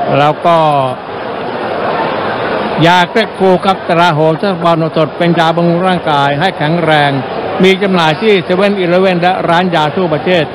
แล้วก็ยาแก้โคกับตราโหมสบอนสดเป็นยาบำรุงร่างกายให้แข็งแรงมีจำหน่ายที่เซเว่นอีเลฟเว่นและร้านยาทั่วประเทศ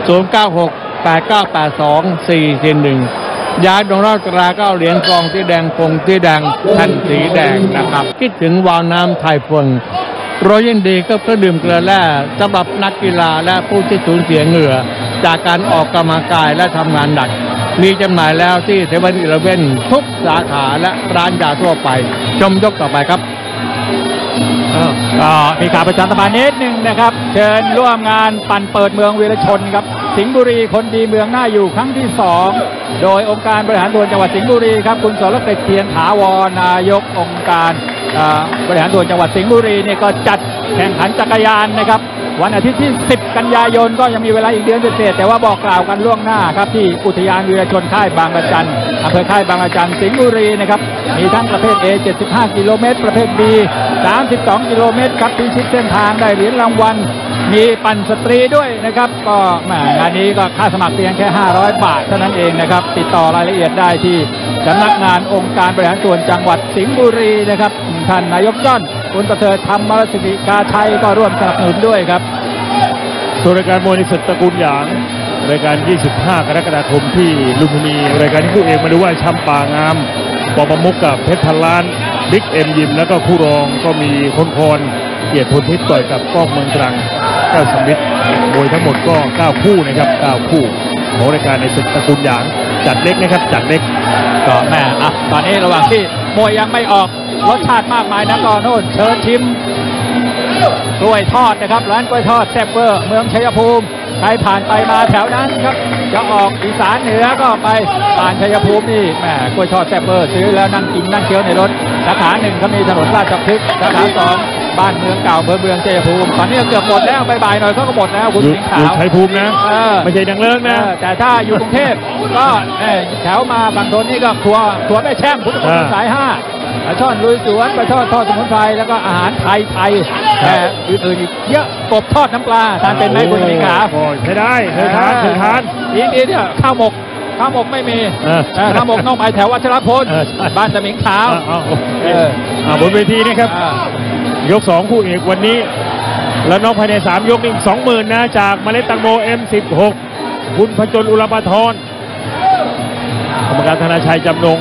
096-8982-441ยาดองเหล้าตรา9เหรียญกองสีแดงพงสีแดงแผ่นสีแดงนะครับคิดถึงวาวน้ำไทยฟงโรยินดีก็เพื่อดื่มเกลือแร่สำหรับนักกีฬาและผู้ที่สูญเสียเหงื่อจากการออกกำลังกายและทำงานหนักมีจำหน่ายแล้วที่เซเว่นอีเลฟเว่นทุกสาขาและร้านยาทั่วไปชมยกต่อไปครับก็มีข่าวประชาสัมพันธ์นิดนึงนะครับเชิญร่วมงานปั่นเปิดเมืองวีรชนครับสิงห์บุรีคนดีเมืองน่าอยู่ครั้งที่2โดยองค์การบริหารส่วนจังหวัดสิงห์บุรีครับคุณสรกฤษเทียนถาวรนายกองค์การบริหารส่วนจังหวัดสิงห์บุรีเนี่ยก็จัดแข่งขันจักรยานนะครับวันอาทิตย์ที่10กันยายนก็ยังมีเวลาอีกเดือนเศษแต่ว่าบอกกล่าวกันล่วงหน้าครับที่อุทยานวีรชนค่ายบางระจันอำเภอค่ายบางระจันสิงห์บุรีนะครับมีทั้งประเภท A 75 กิโลเมตรประเภท B 32 กิโลเมตรครับพิชิตเส้นทางได้เหรียญรางวัลมีปั่นสตรีด้วยนะครับก็งานนี้ก็ค่าสมัครเพียงแค่500 บาทเท่านั้นเองนะครับติดต่อรายละเอียดได้ที่สำนักงานองค์การบริหารส่วนจังหวัดสิงห์บุรีนะครับท่านนายกจ้อนคุณประเสริฐธรรมรสิริกาชัยก็ร่วมสนับสนุนด้วยครับส่วนรายการมวยในศึกตระกูลหยางรายการ25 กรกฎาคมที่ลุมพินีรายการที่คู่เอกมาดูว่าช้ำป่างามปอประมุกกับเพชรพันล้านบิ๊กเอ็มยิมแล้วก็คู่รองก็มีคนคอนเกียรติพลทิพย์ต่อยกับก้องเมืองตรังเก้าสมิทธิ์มวยทั้งหมดก็9คู่นะครับ9คู่ของรายการในศึกตระกูลหยางจัดเล็กนะครับจัดเล็กก็ตอนนี้ระหว่างที่มวยยังไม่ออกรสชาติมากมายนะก็โน่นเชิญชิมกล้วยทอดนะครับร้านกล้วยทอดแซ่บเวอร์เมืองชัยภูมิใครผ่านไปมาแถวนั้นครับจะออกอีสานเหนือก็ไปผ่านชัยภูมินี่แหมกล้วยทอดแซ่บเวอร์ซื้อแล้วนั่งกินนั่งเคี้ยวในรถสาขา1เขามีถนนราชพฤกษ์สาขา2บ้านเมืองเก่าเมืองชัยภูมิตอนนี้เกือบหมดแล้วบ่ายๆหน่อยเขาก็หมดแล้วคุณสิงห์ขาวชัยภูมินะไม่ใช่ดังเลิศนะแต่ถ้าอยู่กรุงเทพก็แถวมาบางโซนนี่ก็ครัวแม่แช่มพุทธมณฑลสาย5ปลาช่อนลุยสวนปลาช่อนทอดสมุนไพรแล้วก็อาหารไทยแต่อื่นๆอีกเยอะกบทอดน้ำปลาทานเป็นไหมคุณสิงห์ขาวใช้ได้เคยทานอีกนิดเนี่ยข้าวหมกไม่มีข้าวหมกน้องไปแถววัชรพลบ้านสมิงขาวบนเวทีนี่ครับยก2คู่เอกวันนี้แล้วน้องภายใน3ยกอีก 20,000 นะจากเมล็ดตังโม M16 คุณพจนอุลปทรกรรมการธนาชัยจำนง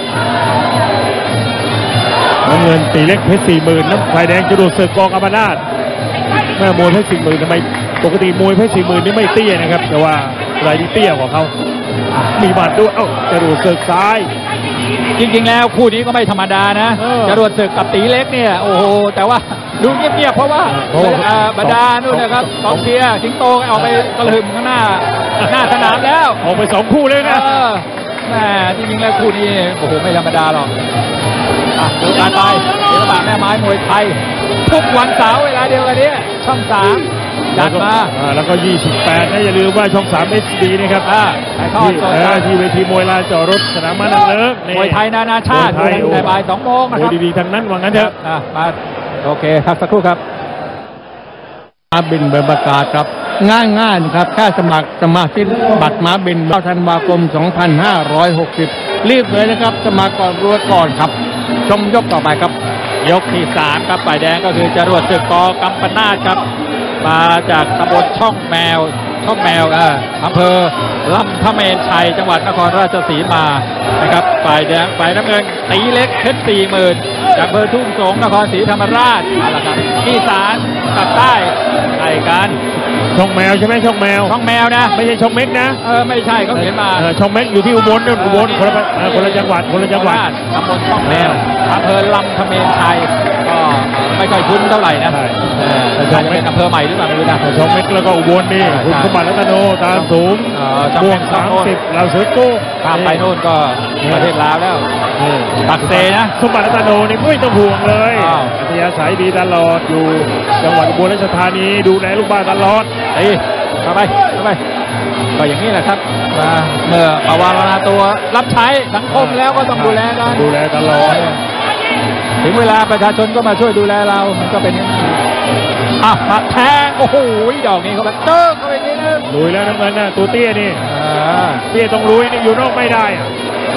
น้ำเงินตีเล็กเพชร 40,000 น้ำไฟแดงจรวดศึกกองอมนาถแม่มวยเพชร 40,000ทำไมปกติมวยเพชร 40,000นี่ไม่เตี้ยนะครับแต่ว่ารายนี้เตี้ยกว่าเขามีบาดด้วยจรวดศึกซ้ายจริงๆแล้วคู่นี้ก็ไม่ธรรมดานะจรวดศึกกับตีเล็กเนี่ยโอ้โหแต่ว่าดูเงียบๆเพราะว่าบรรดานู่นนะครับกองเชียร์สิงโตออกไปกระหึ่มข้างหน้าสนามแล้วออกไป2คู่เลยนะแม่จริงๆแล้วคู่นี้โอ้โหไม่ธรรมดาหรอกดูการไปศิลปะแม่ไม้มวยไทยทุกวันเสาร์เวลาเดียวกันนี้ช่อง3จัดมาแล้วก็28นะอย่าลืมว่าช่อง3 SD นะครับที่เวทีมวยลานจอดรถสนามม้านั่งเลิศมวยไทยนานาชาติในบ่าย2 โมงนะครับดีๆทั้งนั้นว่างั้นเถอะมาโอเคพักสักครู่ครับมาบินเบอร์ประกาศครับง่ายๆครับแค่สมัครสมาชิกบัตรม้าบินธันวาคม 2560รีบเลยนะครับสมัครก่อนรวยก่อนครับชมยกต่อไปครับยกที่3ครับฝ่ายแดงก็คือจรวดศึกกกัมปนาทครับมาจากตำบลช่องแมวอำเภอลำพะเมนชัยจังหวัดนครราชสีมานะครับฝ่ายแดงฝ่ายน้ำเงินตีเล็กเพชร 40,000จากอำเภอทุ่งสงนครศรีธรรมราชนั่นแหละครับอีสานกับใต้ไก่กันช่องแมวใช่ไหมช่องแมวนะไม่ใช่ช่องเม็กนะไม่ใช่เขาเขียนมาช่องเม็กอยู่ที่อุบลคนละจังหวัดตำบลช่องแมวอำเภอลำพะเมนชัยก็ไม่ค่อยคุ้นเท่าไหร่นะจะเป็นอำเภอใหม่หรือเปล่าไม่รู้นะช่องเม็กแล้วก็อุบลนี่คุณสมบัติรัตโนตามสูงม่วง30เราเสือกู้ข้ามไปโน่นก็ประเทศลาวแล้วปักเซนะสมบัติรัตโนนี่ไม่ต้องห่วงเลยอัธยาศัยดีตลอดอยู่จังหวัดอุบลราชธานีดูแลลูกบ้านตลอดเข้าไปก็อย่างนี้แหละครับเมื่อปวารณาตัวรับใช้สังคมแล้วก็ต้องดูแลกันตลอดถึงเวลาประชาชนก็มาช่วยดูแลเรามันก็เป็นมาแทงโอ้โหดอกนี้เขาแบบเติร์เข้าไปนิดนึงลุยแล้วน้ำเงินน่ะตัวเตี้ยนี่เตี้ยต้องลุยนี่อยู่นอกไม่ได้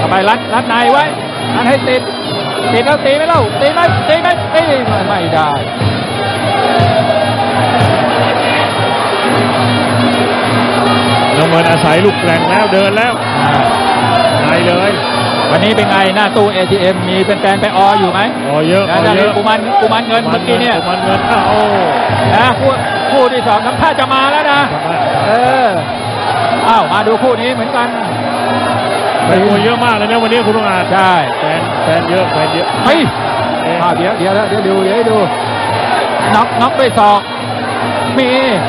เข้าไปรัดในไว้รัดให้ติดแล้วตีไม่เล่าตีไม่ได้น้ำเงินอาศัยลูกแรงแล้วเดินแล้วไงเลยวันนี้เป็นไงหน้าตู้ ATM มีแฟนๆไปอยู่ไหมเยอะเยอะกุมารเงินเมื่อกี้เนี่ยกุมารเงินนะคู่ที่2ทำท่าจะมาแล้วนะมาดูคู่นี้เหมือนกันแฟนมวยเยอะมากเลยนะวันนี้คุณลุงอาจใช่แฟนเยอะเฮ้ยเดี๋ยวดูน็อกด้วยศอกมี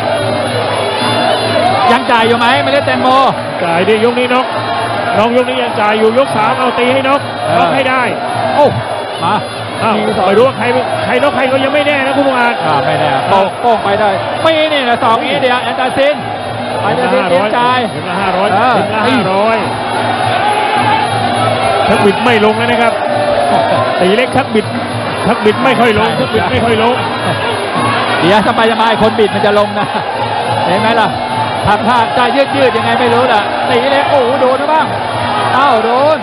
ยังจ่ายอยู่ไหมไม่ได้แตงโมจ่ายดิยกนี้น็อกยกนี้ยังจ่ายอยู่ยก3เอาตีให้น็อกให้ได้โอ้มาไม่รู้ว่าใครน็อกใครก็ยังไม่แน่นะคุณลุงอาจไม่แน่โป้งไปได้ไม่นี่นะ2นี้เดียวแอนตาซินจ่ายถึงละ500ชักบิดไม่ลงนะครับตีเล็กชักบิดไม่ค่อยลงเดี๋ยวสบายคนบิดมันจะลงนะเห็นไหมล่ะทำท่าจะยืดยังไงไม่รู้ล่ะตีเล็กโอ้โหโดนนะบ้างโดน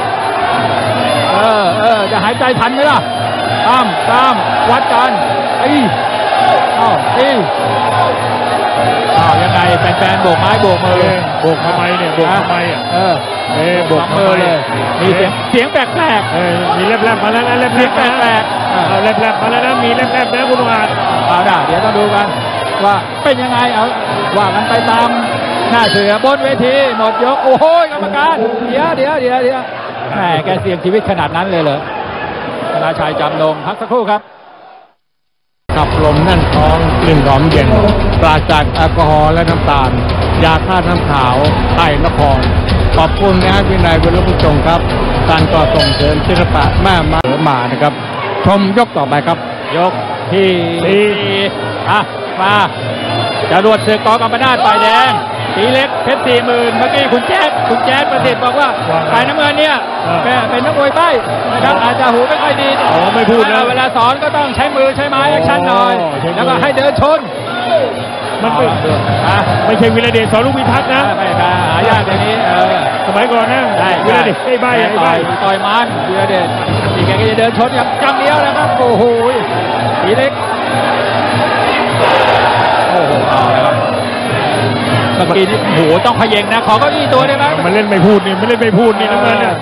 จะหายใจทันไหมล่ะตามวัดกันยังไงแฟนๆโบกไม้โบกมือโบกทำไมเนี่ยโบกทำไมโบกมือเลยมีเสียงแปลกมีแลบมาแล้วนะแลบแปลกแลบมาแล้วนะมีแลบนะคุณลุงอาจเดี๋ยวต้องดูกันว่าเป็นยังไงว่ากันไปตามหน้าเสือบนเวทีหมดยกโอ้โหกรรมการเดี๋ยวแหมแกเสี่ยงชีวิตขนาดนั้นเลยเหรอธนาชัยจำลงพักสักครู่ครับขับลมแน่นท้องกลิ่นหอมเย็นปราศจากแอลกอฮอล์และน้ำตาลยาฆ่าน้ำขาวไทยนครขอบคุณนะวินัยวิรุพุทธงครับการก่อส่งเสริมศิลปะแม่มานะครับชมยกต่อไปครับยกที่มาจรวดศึกกกำปนาจฝ่ายแดงสีเล็กเพชร40,000เมื่อกี้คุณแจ๊ดประสิทธิ์บอกว่าฝ่ายน้ำเงินเนี่ยเป็นนักมวยใบ้นะครับอาจจะหูไม่ค่อยดีไม่พูดนะเวลาสอนก็ต้องใช้มือใช้ไม้แอคชั่นหน่อยแล้วก็ให้เดินชนมันไม่ใช่วิรเดชสอนลูกพิทักษ์นะไม่หายากอย่างนี้สมัยก่อนนะวิรเดชใบ้ต่อยมันวิรเดชอีกแกก็จะเดินชนอย่างเดียวนะครับโอ้โหสีเล็กโอ้โหเมื่อกี้นี่โหต้องขย่งนะขอเก้าอี้ตัวได้ไหมมันเล่นไม่พูดนี่น้ำเงินเนี่ย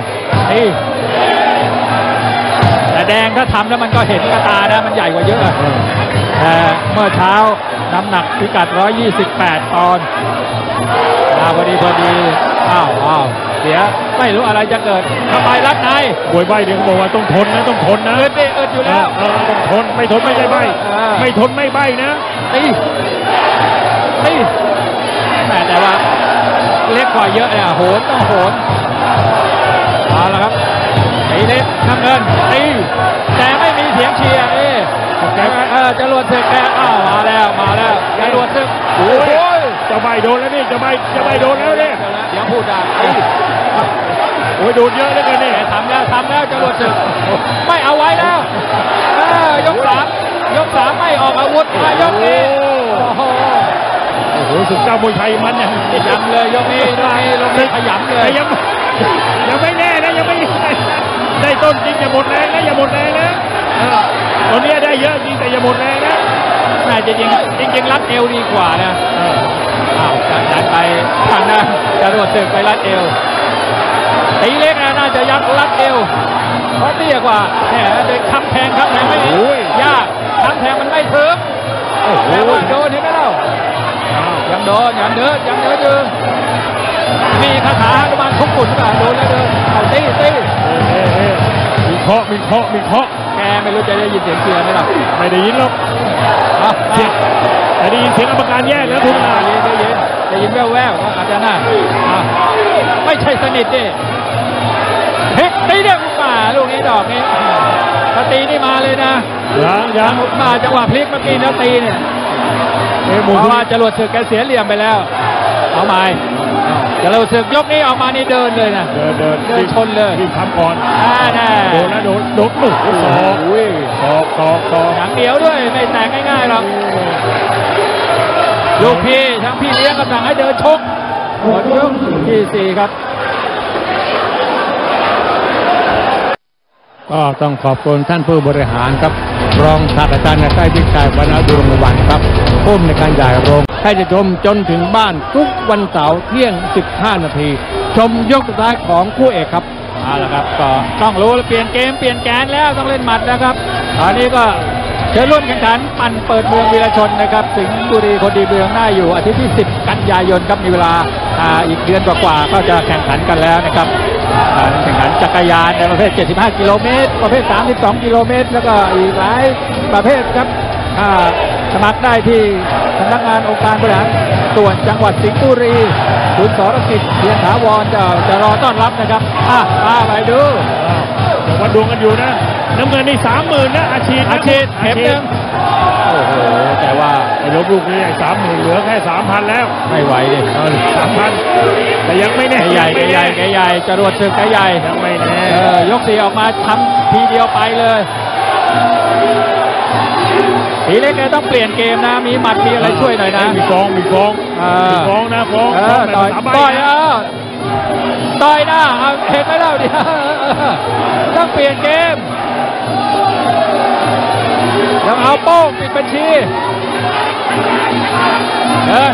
แต่แดงถ้าทำแล้วมันก็เห็นกระตานะมันใหญ่กว่าเยอะแต่เมื่อเช้าน้ำหนักพิกัด128 ปอนด์พอดีเดี๋ยวไม่รู้อะไรจะเกิดเข้าไปรัดในมวยใบ้เดี๋ยวบอกว่าต้องทนนะเอิดอยู่แล้วต้องทนไม่ทนไม่ใช่ใบ้ไม่ทนไม่ใบ้นะตีแต่ว่าเล็กกว่าเยอะเนี่ยโหนต้องโหนเอาละครับตีเล็กน้ำเงินตีแต่ไม่มีเสียงเชียร์จะรวดศึกแกมาแล้วจะรวดศึกโอ้ยจะใบโดนแล้วนี่จะใบโดนแล้วเนี่ยเดี๋ยวพูดได้โอ้ยโดนเยอะแล้วกันนี่ทำแล้วจะรวดศึกไม่เอาไว้แล้วยก3ไม่ออกอาวุธยกนี้โอ้โหสุดเจ้ามวยไทยมันเนี่ยย้ำเลยยกนี้ลงขยำเลยยังไม่แน่นะยังไม่ได้ต้นจริงอย่าหมดแรงนะตอนนี้ได้เยอะจริงแต่อย่าหมดแรงนะแต่จริงรัดเอวดีกว่านะดันไปทางนั้นจะรวดศึกไปรัดเอวตีเล็กน่าจะยัดรัดเอวเพราะเตี้ยกว่าเนี่ยเป็นคำแทงไม่ยากคำแทงมันไม่ถึงแต่ว่าโดนเห็นไหมเล่ายังโดนยังเดินอยู่มีคาถาประมาณทุกฝุ่นป่ะโดนแล้วเดินเอาตีมีเคาะแกไม่รู้จะได้ยินเสียงเชียร์ไหมล่ะไม่ได้ยินหรอกแต่ได้ยินเสียงกรรมการแยกแล้วทุกท่านได้ยินแว่วอาจจะน่าไม่ใช่สนิทดิเฮ้ยตีเด็กมาลูกนี้ดอกนี้ถ้าตีนี่มาเลยนะยังมาจังหวะพลิกเมื่อกี้แล้วตีเนี่ยเพราะว่าจรวดศึกแกเสียเหลี่ยมไปแล้วเอาใหม่จรวดศึกยกนี้ออกมานี่เดินเลยนะเดินชนเลยทำก่อนโดนแล้วโดนศอกอย่างเดียวด้วยไม่แตกง่ายๆหรอกลูกพี่ทั้งพี่เลี้ยงกำลังให้เดินชกหมดยกที่4ครับก็ต้องขอบคุณท่านผู้บริหารครับรองศาสตราจารย์นายแพทย์วิชัยวรรณดุรงวันครับผู้อำนวยการใหญ่โรงให้จะชมจนถึงบ้านทุกวันเสาร์เที่ยง 15 นาทีชมยกสุดท้ายของคู่เอกครับเอาละครับก็ต้องรู้เปลี่ยนเกมเปลี่ยนแกนแล้วต้องเล่นหมัดนะครับตอนนี้ก็เชิญร่วมแข่งขันปั่นเปิดเมืองวีรชนนะครับสิงห์บุรีคนดีเมืองน่าอยู่อาทิตย์ที่ 10 กันยายนครับมีเวลาอีกเดือนกว่าๆก็จะแข่งขันกันแล้วนะครับแข่งขันจักรยานในประเภท 75 กิโลเมตรประเภท 32 กิโลเมตรแล้วก็อีกหลายประเภทครับสมัครได้ที่สำนักงานองค์การบริหารส่วนจังหวัดสิงห์บุรีคุณสรกิจเทียนถาวรจะรอต้อนรับนะครับไปดูวัดดวงกันอยู่นะน้ำเงินนี่ 30,000นะอาชีพเข็มหนึ่งโอ้โหแต่ว่าไอ้ลบลูกนี่30,000เหลือแค่ 3,000 แล้วไม่ไหวดิ 3,000แต่ยังไม่แน่แกใหญ่จรวดศึกแกใหญ่ยังไม่แน่ยกสี่ออกมาทำทีเดียวไปเลยทีเล็กแกต้องเปลี่ยนเกมนะมีหมัดมีอะไรช่วยหน่อยนะมีฟ้องนะฟ้องต่อยต่อยหน้าเห็นไหมเล่าดิต้องเปลี่ยนเกมยังเอาโป้งปิดบัญชีเดิน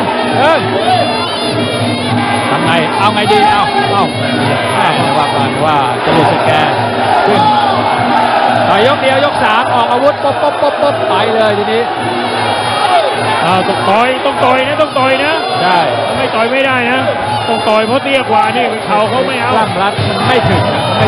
ทำไงเอาไงดีเอาว่ากันว่าจะรู้สึกแกขึ้นต่อยยกเดียวยก3ออกอาวุธป๊บไปเลยทีนี้ต้องต่อยนะใช่ไม่ต่อยไม่ได้นะต้องต่อยเพราะเตี้ยกว่านี่เขาไม่เอากล้ามรัดมันไม่ถึง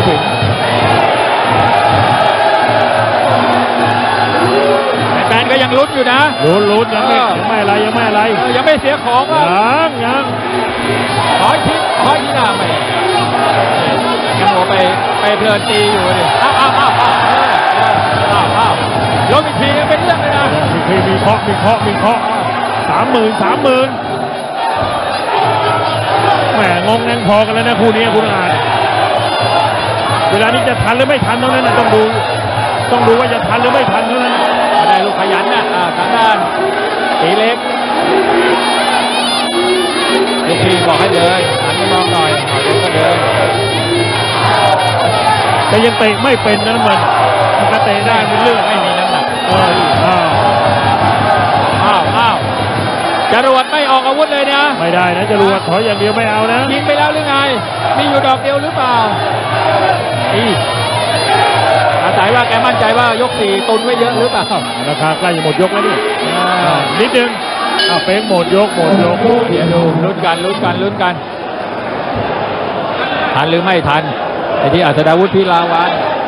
แฟนก็ยังลุ้นอยู่นะลุ้นยังไม่อะไรยังไม่เสียของยังขอทีหน้าไม่ยังหัวไปเพลินตีอยู่เลยยกอีกทีเป็นเรื่องเลยนะมีเคาะ30,000แหมงงงันพอกันแล้วนะคู่นี้คุณอาจเวลานี้จะทันหรือไม่ทันเท่านั้นนะต้องดูว่าจะทันหรือไม่ทันเท่านั้นได้ลูกขยันนะทางด้านตีเล็กลูกพี่บอกให้เดินหันไปมองหน่อยก็เดินแต่ยังเตะไม่เป็นนะมันก็เตะได้เป็นเรื่องไม่มีน้ำหนักจรวดไม่ออกอาวุธเลยนะไม่ได้นะจรวดถอยอย่างเดียวไม่เอานะยิงไปแล้วหรือไงมีอยู่ดอกเดียวหรือเปล่าอาศัยว่าแกมั่นใจว่ายก4ตุนไว้เยอะหรือเปล่าราคาใกล้จะหมดยกแล้วนี่นิดนึงเป๊กหมดยกเดี๋ยวดูลุ้นกันทันหรือไม่ทันไอ้ที่อัศดาวุฒิพิลาวัน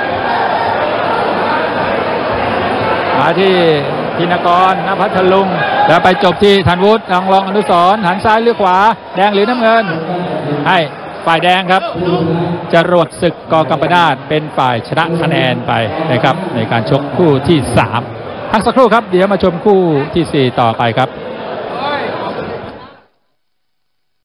มาที่ธินกรณพัทลุงแล้วไปจบที่ธันวุฒิรองอนุสรณ์หันซ้ายหรือขวาแดงหรือน้ำเงินให้ฝ่ายแดงครับจรวดศึกกกัมปนาทเป็นฝ่ายชนะคะแนนไปนะครับในการชกคู่ที่3พักสักครู่ครับเดี๋ยวมาชมคู่ที่4ต่อไปครับ